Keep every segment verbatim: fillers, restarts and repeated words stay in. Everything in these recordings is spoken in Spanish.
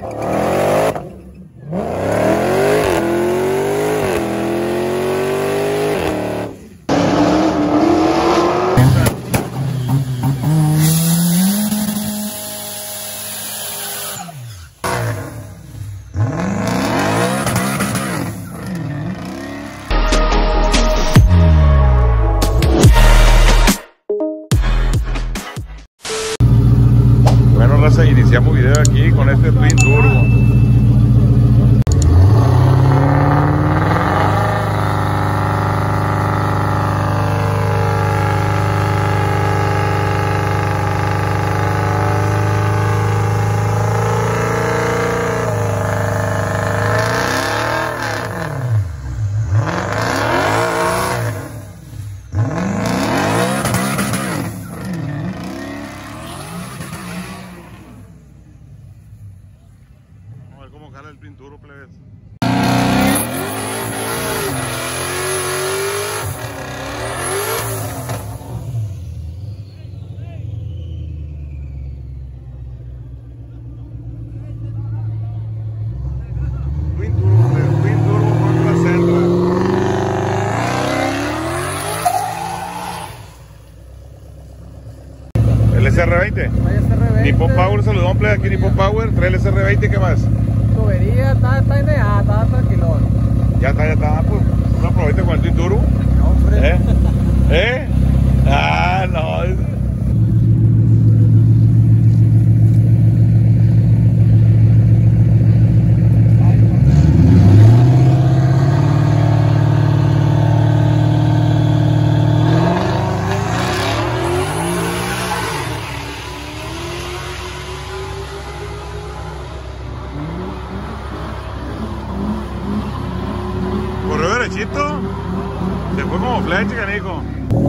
Iniciamos video aquí con este Twin Turbo. Cómo jala el Twin Turbo, plebes. Twin Turbo, plebes. Twin Turbo con la Sentra. El S R veinte. Nippon Power, saludón, plebes. Aquí Nippon Power. Trae el S R veinte, ¿qué más? Tubería, está, está en nada, está tranquilón. Ya está, ya está, pues. ¿No aprovechaste con el Twin Turbo? No, hombre. ¿Eh? ¿Eh? Ah, no. Corrió derechito. Se fue como flecha, canico.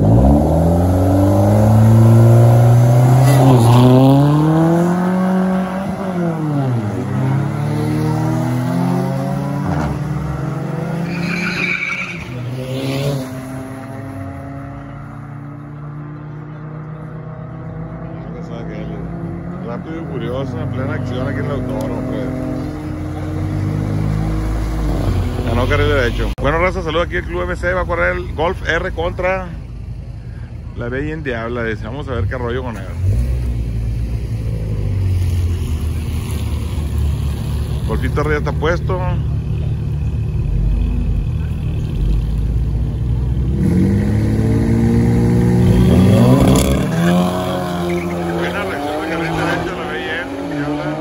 Rápido y Furioso en plena acción aquí en el autódromo, pues. Ganó carril derecho. Bueno, raza, saludos aquí el Club M C. Va a correr el Golf R contra la Bella en Diabla. Dice, vamos a ver qué rollo con él. Golfito arriba está puesto. Buena reacción de carril derecho la Bella en Diabla.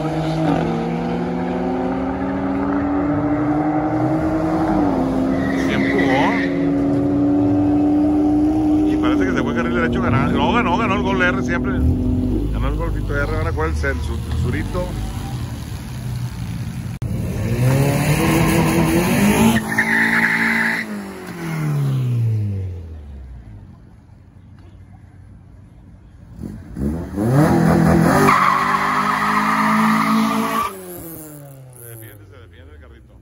Derecho ganar. No, ganó, ganó el Gol R siempre. Ganó el Golfito R. Van a jugar el, el, el Surito. Se defiende, se defiende el carrito.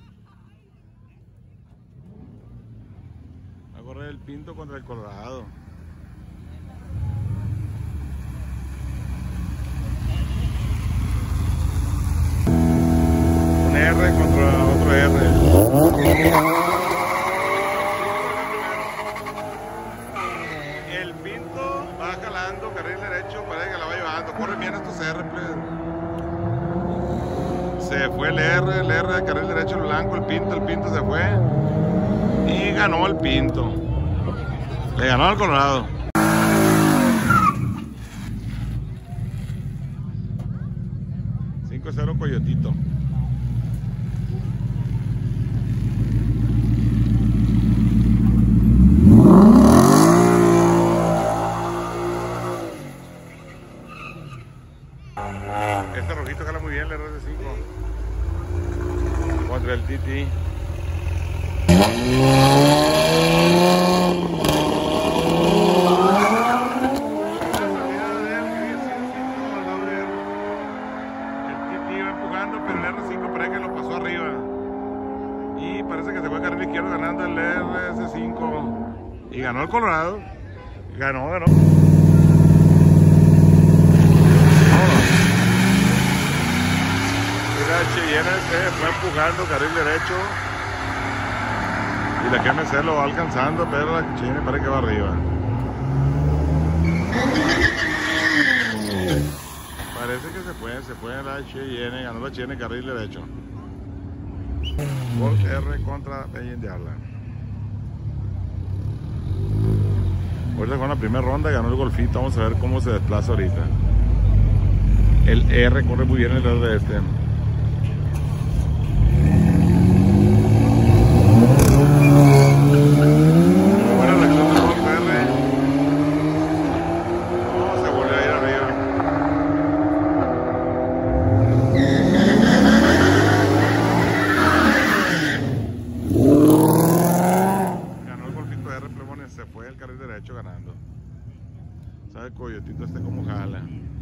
Va a correr el Pinto contra el Colorado. R contra otro R. El Pinto va jalando carril derecho, parece que la va llevando. Corre bien estos R, please. Se fue el R, el R de carril derecho, el blanco, el Pinto, el Pinto se fue. Y ganó el Pinto. Le ganó al Colorado. cinco cero Coyotito. Este rojito jala muy bien, el R D cinco contra el T T. El T T iba empujando, pero el R cinco parece que lo pasó arriba. Y parece que se fue a carril izquierdo ganando el R S cinco. Y ganó el Colorado. Ganó, ganó. la Cheyenne se fue empujando carril derecho. Y la G M C lo va alcanzando, pero la Cheyenne parece que va arriba. Parece que se puede, se puede la Cheyenne, ganó la Cheyenne carril derecho. Volt R contra Legend de Arla. Ahorita con la primera ronda ganó el Golfito, vamos a ver cómo se desplaza ahorita. El R corre muy bien en el lado de este. Buena reacción del Volt R. No, se volvió a ir arriba. Ganó el Golfito R, Plebones, se fue el carril derecho ganando. Sabe el Coyotito este como jala.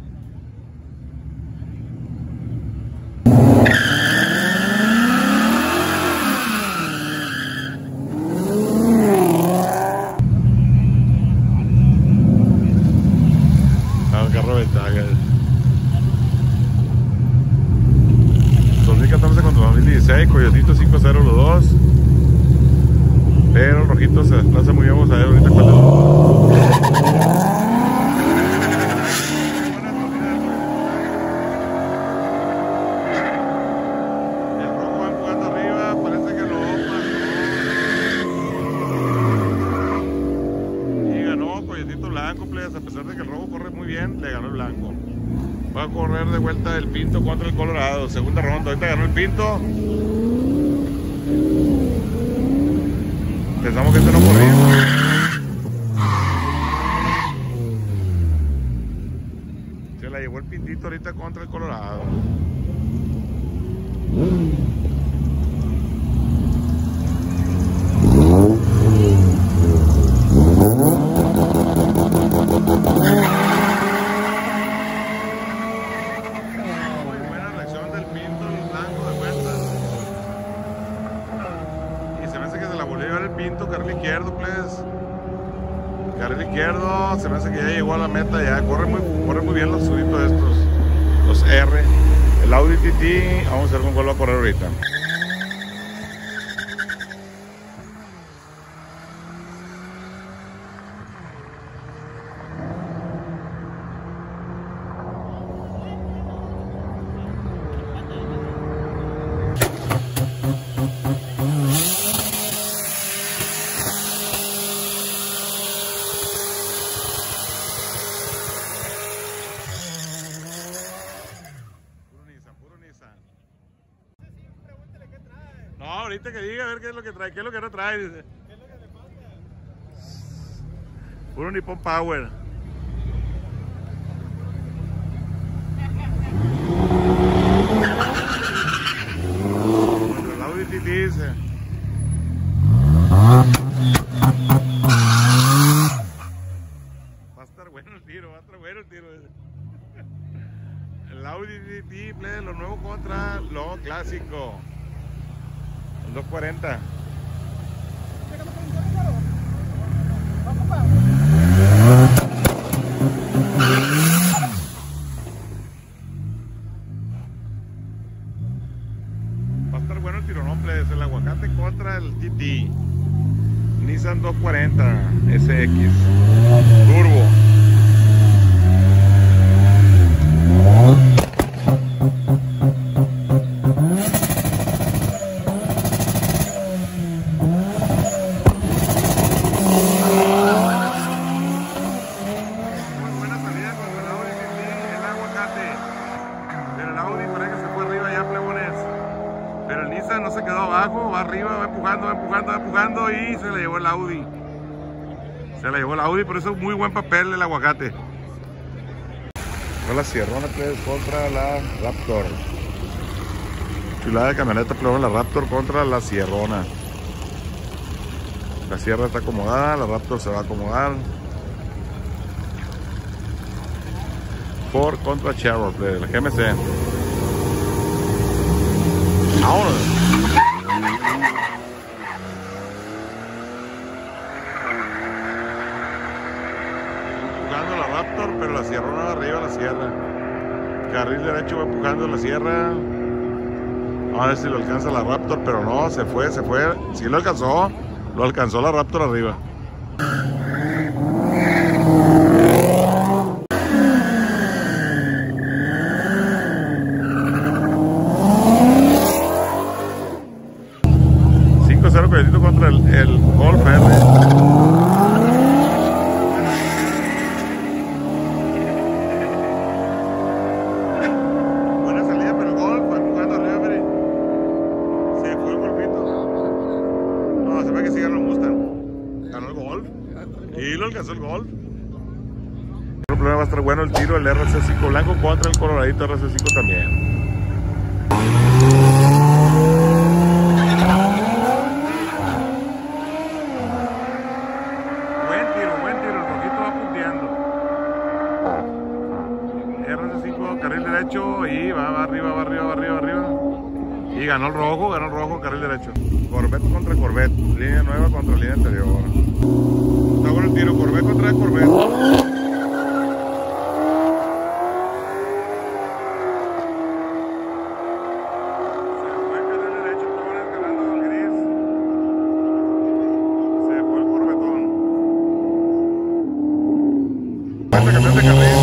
dos mil catorce contra dos mil dieciséis, Coyotito cinco cero los dos. Pero el rojito se desplaza muy bien, vamos a ver ahorita cuál es. A pesar de que el rojo corre muy bien, le ganó el blanco. Va a correr de vuelta el Pinto contra el Colorado. Segunda ronda, ahorita ganó el Pinto. Pensamos que este no corría. Se la llevó el Pintito ahorita contra el Colorado. Pinto, carril izquierdo, please. Carril izquierdo, se me hace que ya llegó a la meta, ya corre muy, corre muy bien los subitos estos, los R. El Audi T T, vamos a ver con cuál va a correr ahorita. No, ahorita que diga a ver qué es lo que trae, qué es lo que no trae, dice. ¿Qué es lo que le falta? Puro Nippon Power. Cuando el Audi T T dice. Va a estar bueno el tiro, va a estar bueno el tiro. El Audi T T, play, lo nuevo contra lo clásico. El dos cuarenta. Va a estar bueno el tironón, please. El aguacate contra el T T. Nissan dos cuarenta S X Turbo. No se quedó abajo, va arriba, va empujando, va empujando, va empujando y se le llevó el Audi. Se le llevó el Audi, pero eso es muy buen papel el aguacate. La Sierrona contra la Raptor. Chulada de camioneta, la Raptor contra la Sierrona. La Sierra está acomodada, la Raptor se va a acomodar. Ford contra Chevrolet, la G M C. Ahora. Empujando la Raptor, pero la Sierrona va arriba, la Sierra. Carril derecho va empujando la Sierra. A ver si lo alcanza la Raptor, pero no, se fue, se fue. Sí lo alcanzó, lo alcanzó la Raptor arriba. cinco cero Coyotito contra el, el Golf R. Buena salida, pero el Golf va jugando arriba, mire. Se fue el Golfito. No, se ve que sí ganó el Mustang. Ganó el Golf. Y lo alcanzó el Golf. El problema va a estar bueno el tiro del R C cinco blanco contra el coloradito R C cinco también. Y va, va arriba, va arriba, va arriba, va arriba. Y ganó el rojo, ganó el rojo, carril derecho. Corvette contra Corvette, línea nueva contra línea anterior. Está bueno el tiro, Corvette contra Corvette. Se fue el carril derecho, está escalando el gris. Se fue el Corvetón. Cuenta campeón de carril.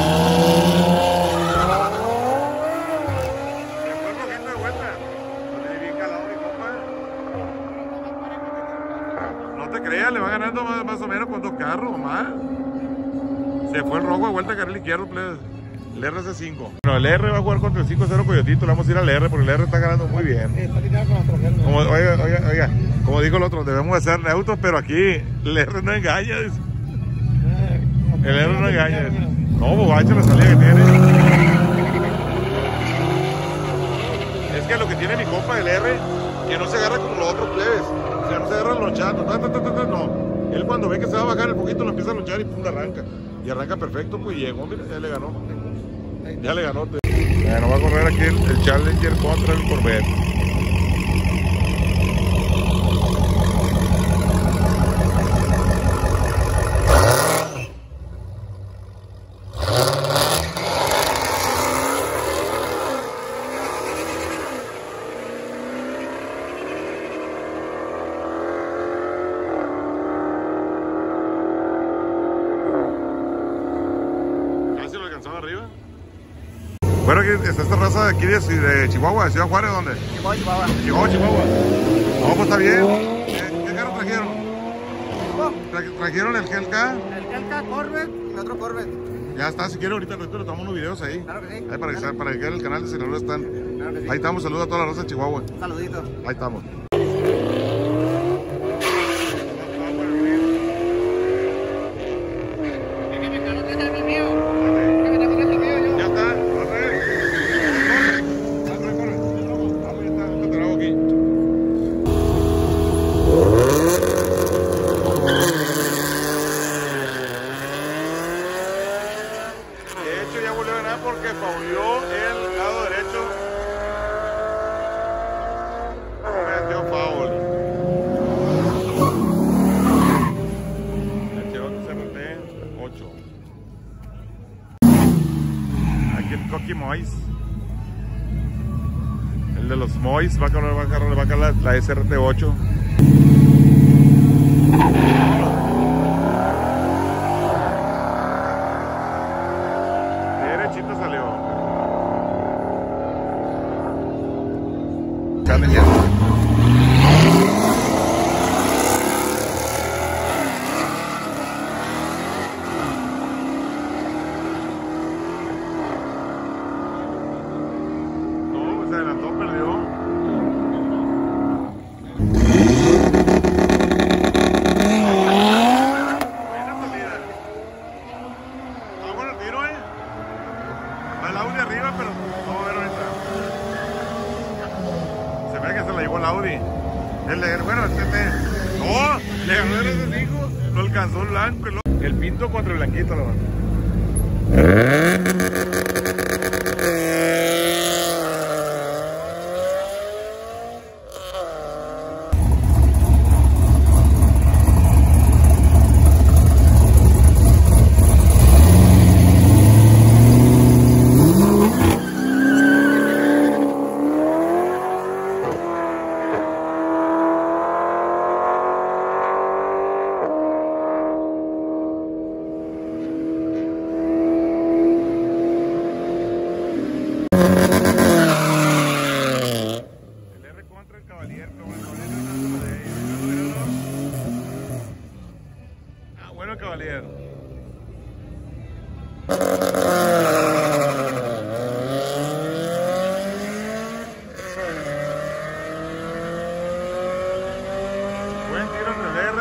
Le va ganando más, más o menos con dos carros o más. Se fue el rojo de vuelta a carril izquierdo, el R C cinco. Bueno, el R va a jugar contra el cinco cero Coyotito. Le vamos a ir al R porque el R está ganando muy bien. Como, oiga, oiga, oiga, como dijo el otro, debemos de ser neutros, pero aquí el R no engaña. Dice. El R no engaña. Dice. No, bobacho la salida que tiene. Es que lo que tiene mi compa del R, que no se agarra como los otros plebes. O sea, no se agarra lonchando, ta, ta, ta, ta, ta, no. Él cuando ve que se va a bajar el poquito lo empieza a lonchar y pum, arranca. Y arranca perfecto, pues llegó, mira, ya le ganó. Ya le ganó. Bueno, va a correr aquí el, el Challenger contra el Corvette. Arriba. Bueno, aquí está esta raza de aquí de, de Chihuahua, de Ciudad Juárez, ¿dónde? Chihuahua, Chihuahua. Chihuahua, Chihuahua. No, pues está bien. ¿Qué, qué carro trajeron? Tra ¿Trajeron el G L K? El G L K Corvette y el otro Corvette. Ya está, si quieren ahorita le tomamos unos videos ahí. Claro que sí. Ahí para, que, para que en el canal de Sinaloa están. Claro que sí. Ahí estamos, saludos a toda la raza de Chihuahua. Un saludito. Ahí estamos. Porque faulió el lado derecho. Metió foul. El Cherokee C R T ocho. Aquí el Coqui Mois. El de los Mois va a cargar, va a cargar, va a cargar la, la S R T ocho. Salió. Challenger. No, se adelantó, perdió. Buena salida. Está bueno el tiro, eh. El Audi arriba, pero vamos a ver ahorita. Se ve que se la llevó el Audi. El de, bueno, el T T. No, le ganó el R C cinco, lo alcanzó el blanco. El, el pinto contra el blanquito, la verdad.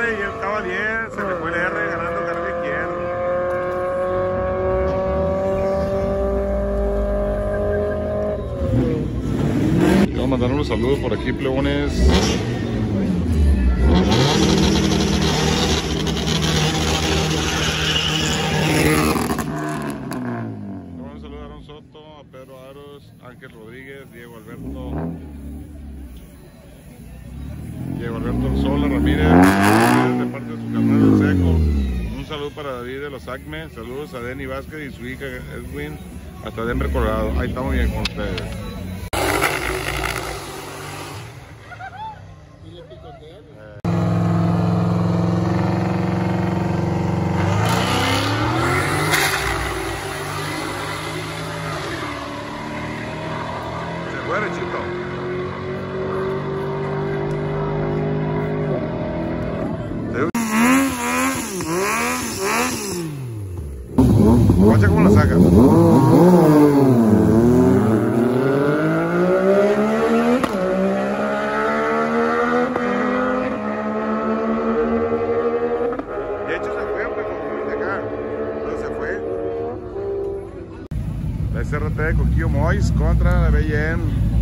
y él estaba diez, se le fue el R ganando carril izquierdo. Quiero mandar unos saludos por aquí, plebones. Un saludo a Aaron Soto, a Pedro Aros, Ángel Rodríguez, Diego Alberto, Diego Alberto Sola Ramírez, de parte de su carnal El Seco. Un saludo para David de los Acme, saludos a Denny Vázquez y su hija Edwin, hasta Denver, Colorado. Ahí estamos bien con ustedes. Derechito. Guacha cómo la saca. De hecho se fue, pues, de acá. Entonces se fue. La S R T de Coquillo Mois contra la B I M.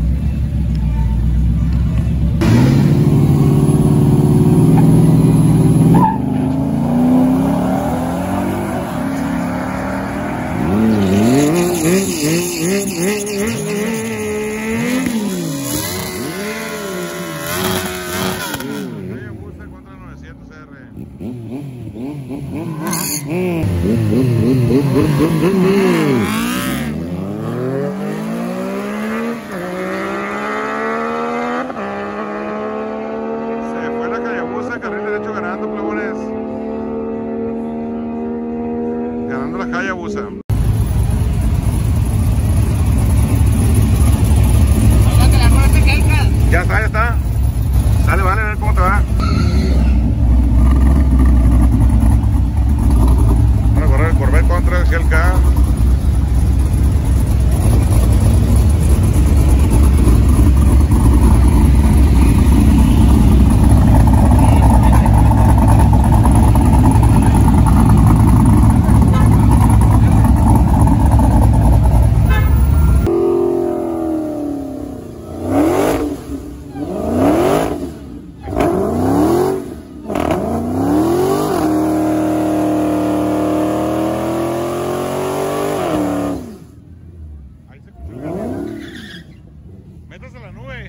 Contra novecientos R. Se fue la Hayabusa, carril derecho ganando, plebones. Ganando la Hayabusa. Ya está, ya está. Sale, vale, a ver cómo te va. Van a correr el Corvette contra el G L K. Métase a la nube.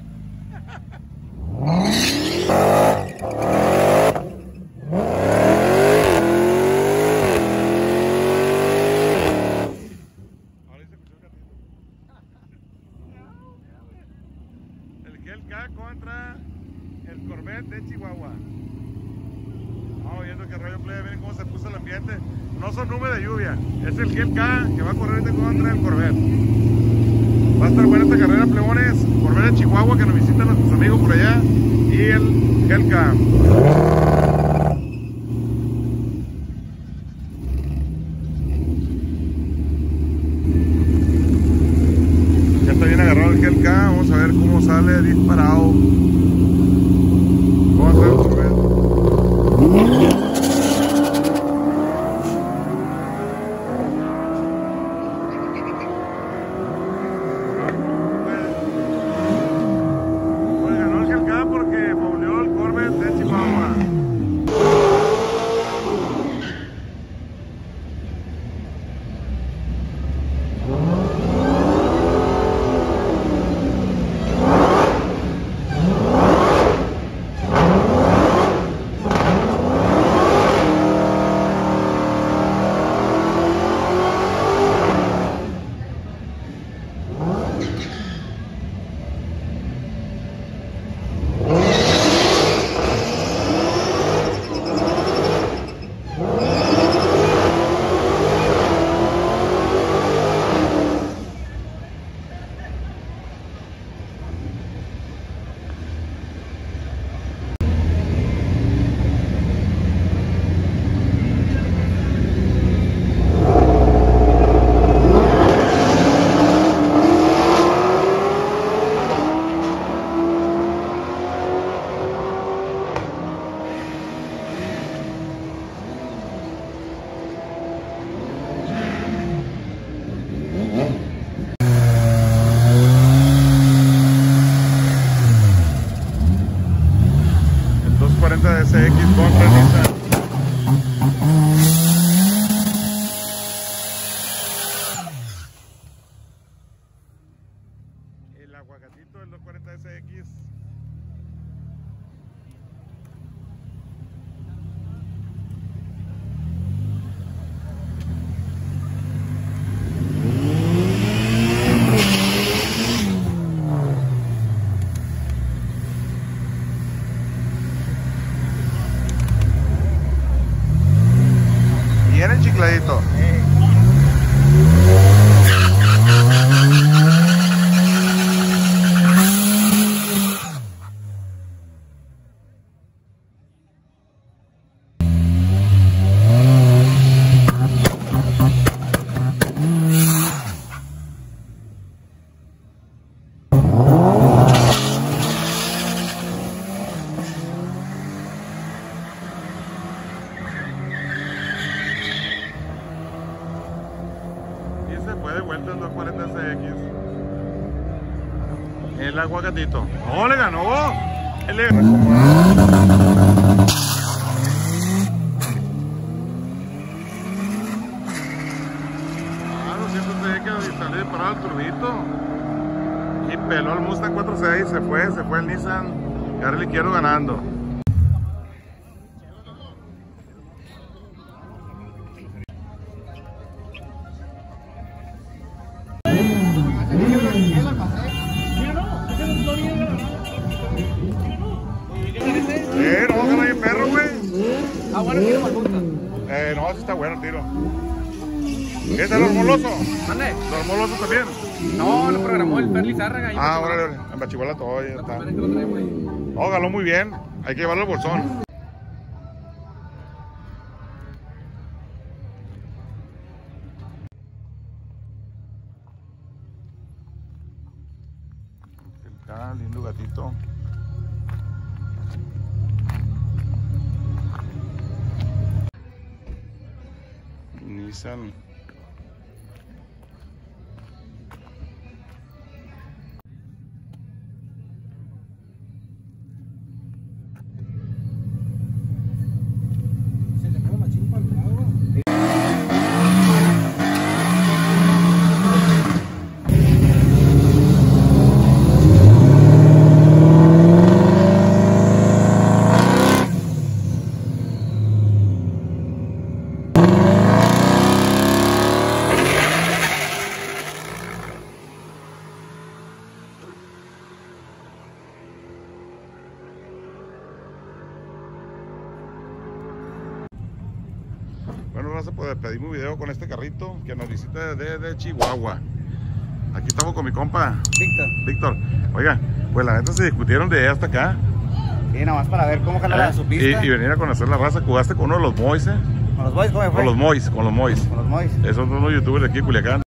El G L K contra el Corvette de Chihuahua. Vamos viendo que rollo plebe, miren cómo se puso el ambiente. No son nubes de lluvia, es el G L K que va a correr este contra el Corvette. Va a estar buena esta carrera, plebones. Corvette de Chihuahua, que nos visitan nuestros amigos por allá. Y el G L K. Ya está bien agarrado el G L K. Vamos a ver cómo sale disparado. Vamos a ver el Corvette. cuarenta S X contra Nissan. El aguacatito del doscientos cuarenta S X. Bien enchicladito. Se fue de vuelta el doscientos cuarenta S X. El aguacatito. ¡Oh, le ganó! El... Ah, doscientos S X y salió disparado el turbito. Y peló al Mustang cuatro seis. Se fue, se fue el Nissan. Carril izquierdo ganando. Eh, no, gana bien perro, güey. Ah, bueno, tiro más punta. Eh, no, sí está bueno el tiro. ¿Qué es el hormoloso? ¿Mande? ¿El hormoloso también? No, lo programó el Perli Zárraga. Ah, órale, órale. En Bachihuala todo, ya La está. primera que lo traemos ahí. No, ganó muy bien. Hay que llevarlo al bolsón. Ah, lindo gatito. Nissan. Se le mueve machín para el lado. Bueno, raza, pues pedimos un video con este carrito que nos visita desde Chihuahua. Aquí estamos con mi compa Víctor. Víctor. Oiga, pues la neta se discutieron de hasta acá. Sí, nada más para ver cómo jalar ¿eh? su pista. Y, y venir a conocer la raza. Jugaste con uno de los Mois, ¿eh? Con los boys, ¿cómo me fue? Con los Mois, con los Mois. Con los boys. Esos son los youtubers de aquí de Culiacán.